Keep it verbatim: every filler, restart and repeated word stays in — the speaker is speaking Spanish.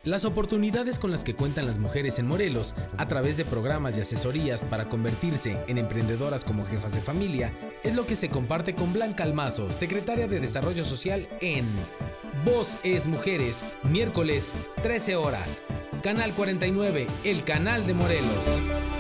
Las oportunidades con las que cuentan las mujeres en Morelos a través de programas y asesorías para convertirse en emprendedoras como jefas de familia es lo que se comparte con Blanca Almazo, secretaria de Desarrollo Social en Voz es Mujeres, miércoles trece horas. Canal cuarenta y nueve, el canal de Morelos.